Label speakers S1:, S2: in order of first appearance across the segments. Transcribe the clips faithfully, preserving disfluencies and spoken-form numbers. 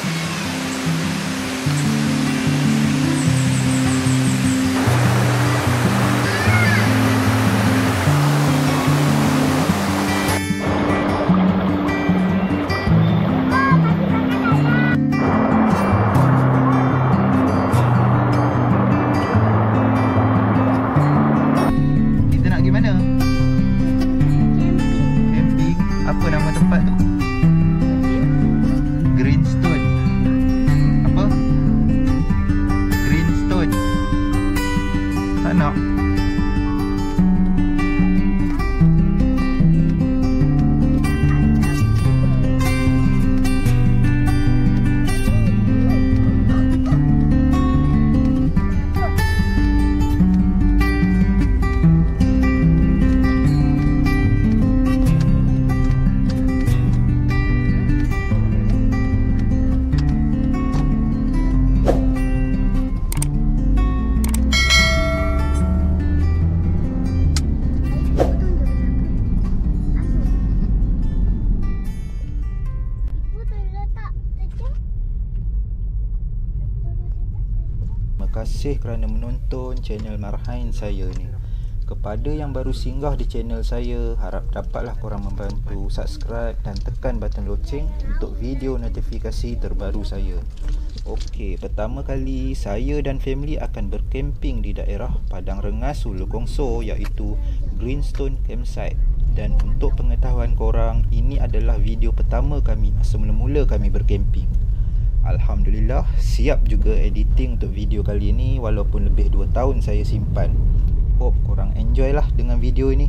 S1: Terima kasih kerana menonton channel Marhain saya ni. Kepada yang baru singgah di channel saya, harap dapatlah korang membantu subscribe dan tekan button loceng untuk video notifikasi terbaru saya. Okey, pertama kali saya dan family akan berkemping di daerah Padang Rengas Hulu Kongso, iaitu Greenstone Campsite. Dan untuk pengetahuan korang, ini adalah video pertama kami masa mula-mula kami berkemping. Alhamdulillah, siap juga editing untuk video kali ini walaupun lebih dua tahun saya simpan. Hope korang enjoy lah dengan video ini.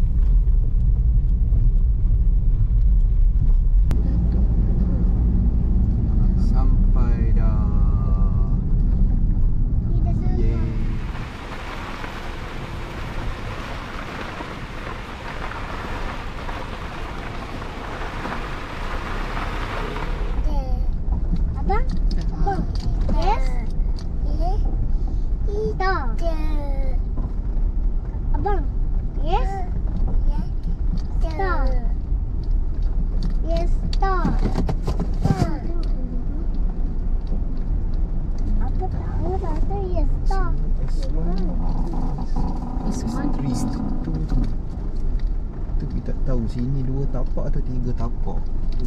S1: Sampai dah. Yeay.
S2: Abang? Abang? Yes? Yes? Stop. Abang? Yes? Stop. Yes, stop. Apa tahu kata yes, stop.
S1: Itu tu. Tu kita tahu sini dua tapak atau tiga tapak.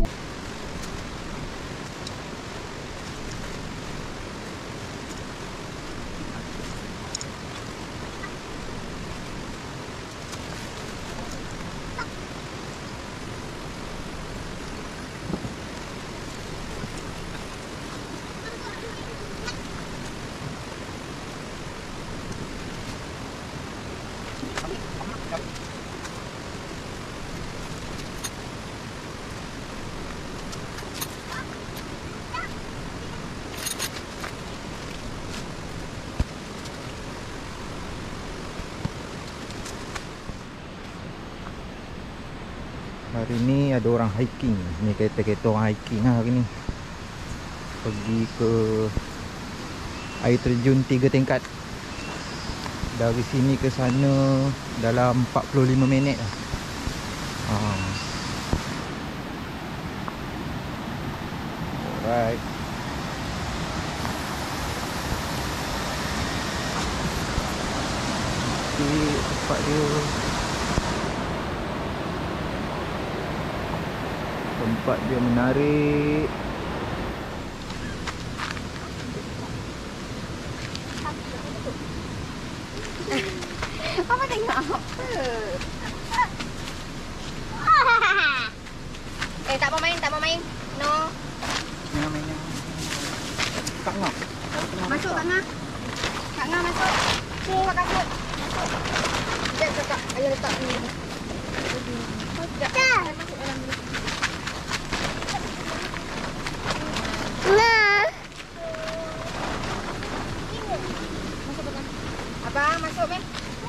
S1: Hari ni ada orang hiking. Ni kereta-kereta orang hiking lah hari ni. Pergi ke air terjun tiga tingkat. Dari sini ke sana dalam empat puluh lima minit lah. Ha. Alright. Okey, tempat dia. Tempat dia menarik.
S2: Apa tengok apa? Eh, tak mau main, tak mau main. No.
S1: Jangan main. Tak ngah.
S2: Masuk tak ngah. Tak ngah masuk. Buka kasut. Masuk. Sekejap, sekejap. Ayah letak ni. Sekejap. Masuk dalam dulu. Nah. Masuk dalam. Abang, masuk, Meh.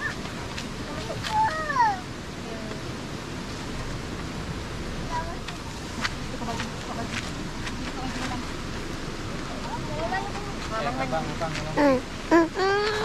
S1: Abang, abang, abang.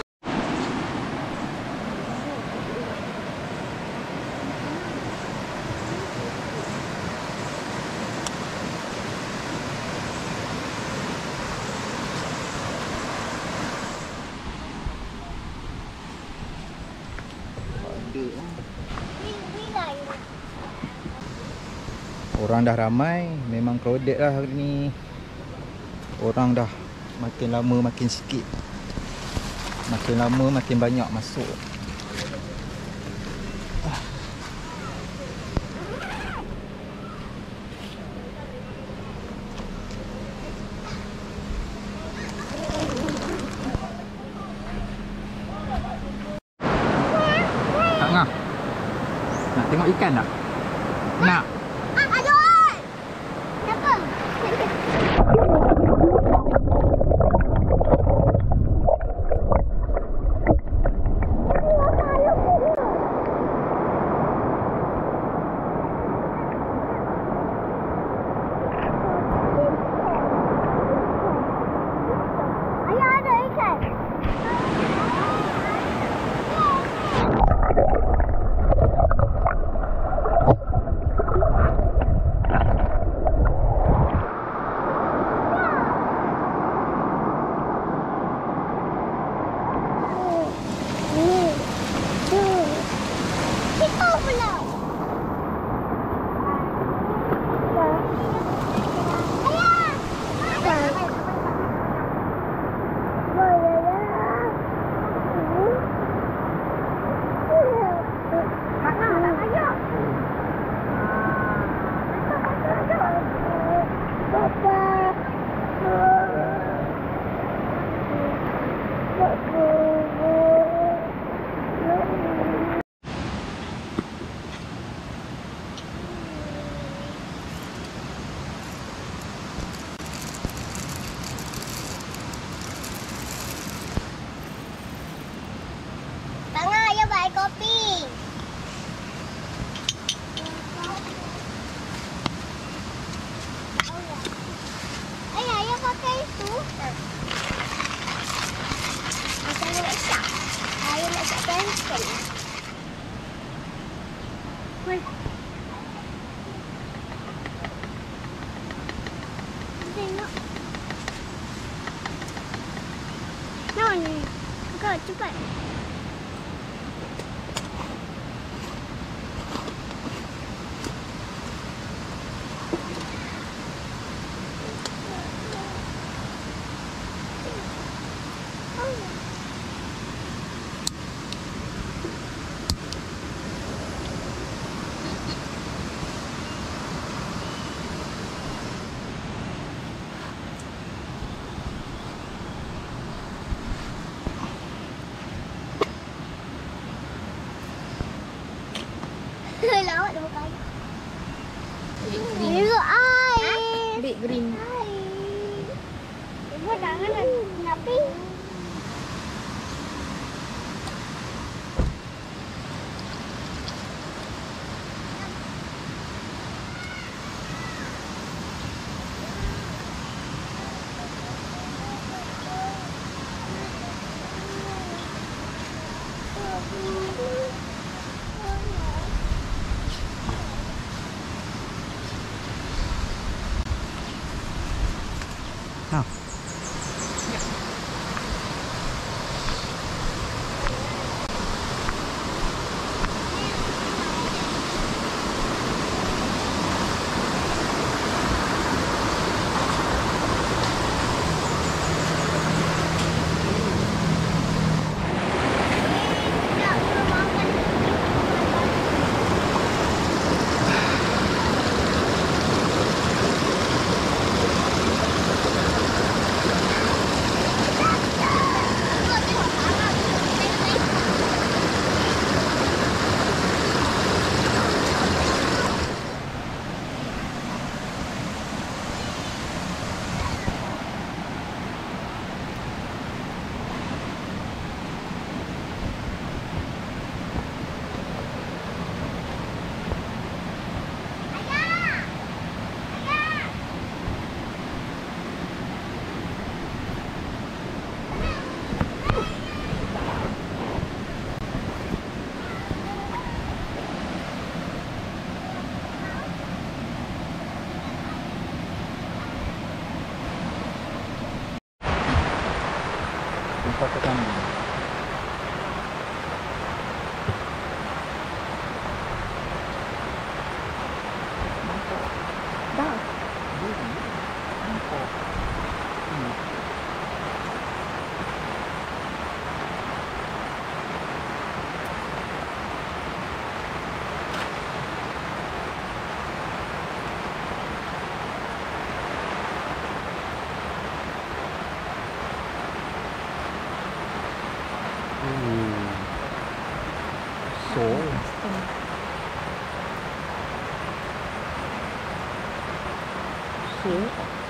S1: Orang dah ramai, memang crowded lah hari ni. Orang dah makin lama makin sikit. Makin lama makin banyak masuk. Tak ngah. Nak tengok ikan tak? Nak.
S2: Ah, aduh. Kenapa? Ayah ada ikan. Kita pula. Ayah. Tengah ayah buat kopi. Ayah, ayah pakai itu. Macam nak cat. Ayah nak cat pensel. Weh. Tengok. Nak ni. Kau cepat. Lawak dah buka air. Ibu air.
S3: Big green.
S2: Air. Ibu jangan nak pi.
S1: Ha. Jumpa ke kami. Nampak.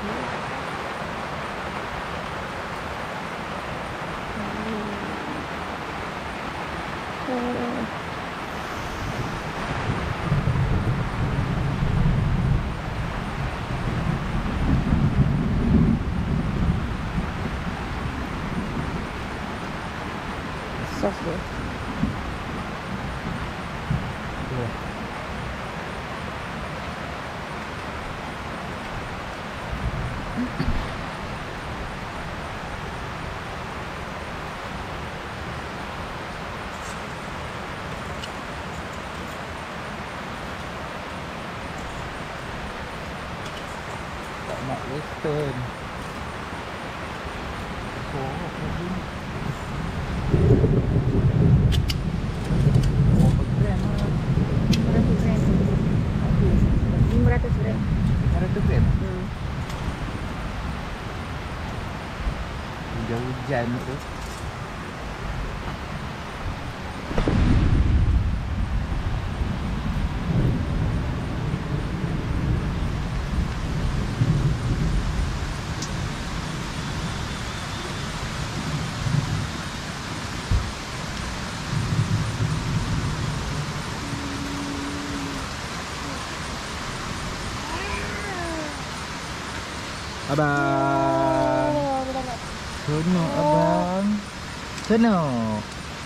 S2: Sos dia.
S1: Ya. Tak nak western. Oh, begini.
S2: lima ratus gram.
S1: lima ratus gram?
S2: Hmm.
S1: Hujan-hujan tu. Abang. Senok abang. Senok.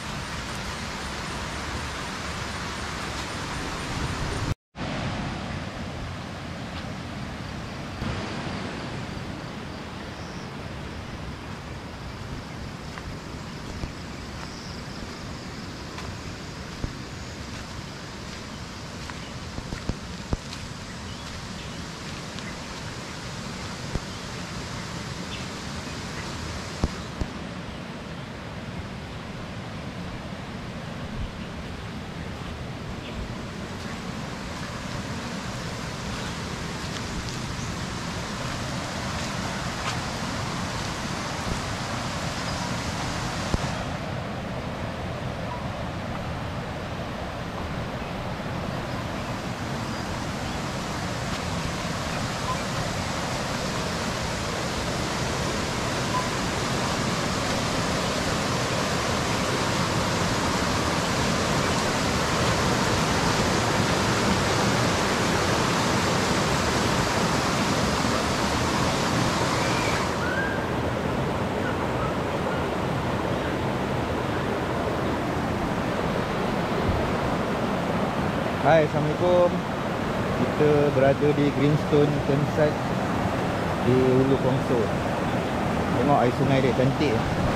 S1: Hai, Assalamualaikum. Kita berada di Greenstone Campsite di Ulu Kongso. Tengok air sungai dia cantik.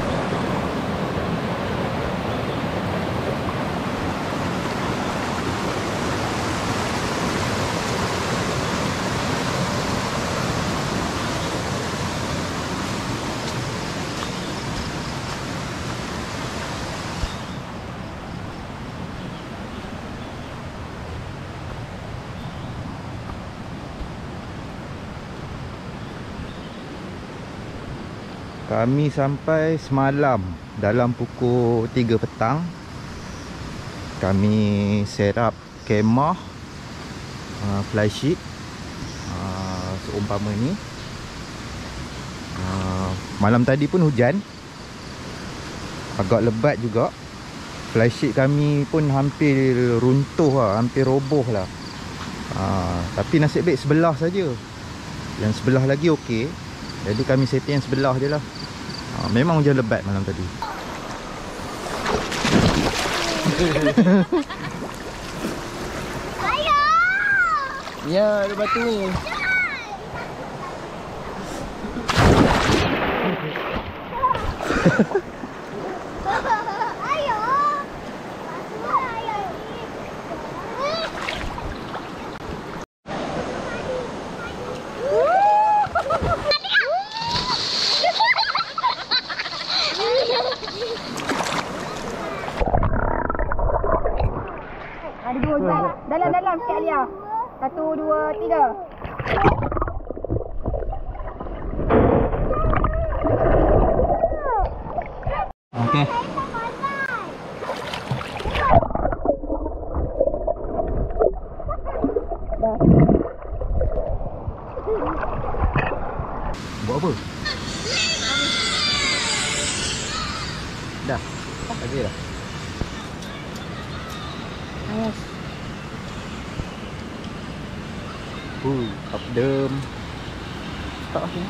S1: Kami sampai semalam dalam pukul tiga petang. Kami set up kemah, uh, fly sheet uh, seumpama ni. uh, Malam tadi pun hujan, agak lebat juga. Fly sheet kami pun hampir runtuh lah, hampir roboh lah. uh, Tapi nasib baik sebelah saja. Yang sebelah lagi okey. Jadi kami setting yang sebelah je lah. ha, Memang hujan lebat malam tadi.
S2: Ayah!
S1: Ya, ada batu ni.
S2: Ada dua je. Dalam-dalam sikit Alia. Satu, dua, tiga.
S1: Okey. Buat apa? Dah. Lagi dah.
S2: Hangus.
S1: Hui, up dem. Tak sini.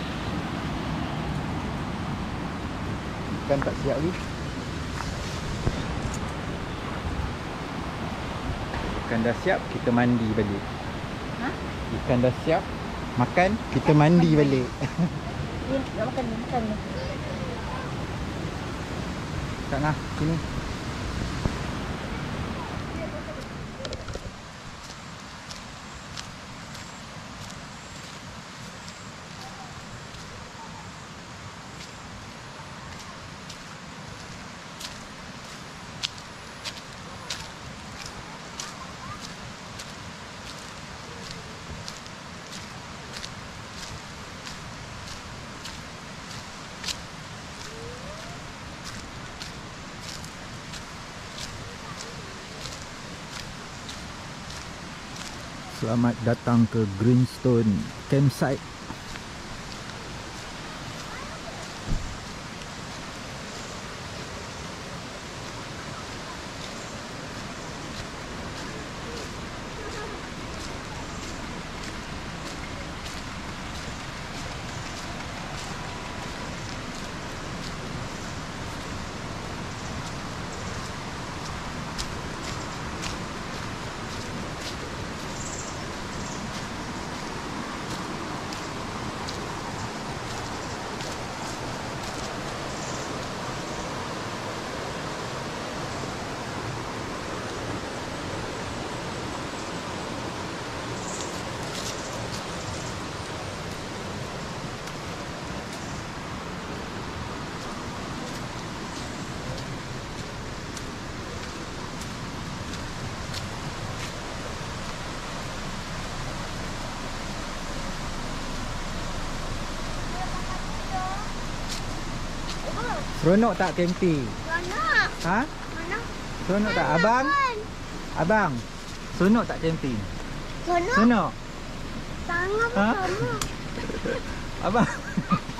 S1: Ikan tak siap lagi. Ikan dah siap, kita mandi balik.
S2: Ha?
S1: Ikan dah siap, makan, kita mandi balik.
S2: Ya, nak makan ni, makan ni.
S1: Tak nak, sini. Selamat datang ke Greenstone Campsite. Seronok tak camping?
S2: Seronok.
S1: Ha?
S2: Mana?
S1: Seronok tak abang? Abang, seronok tak camping?
S2: Seronok.
S1: Seronok?
S2: Sangat
S1: Ha?
S2: seronok.
S1: Abang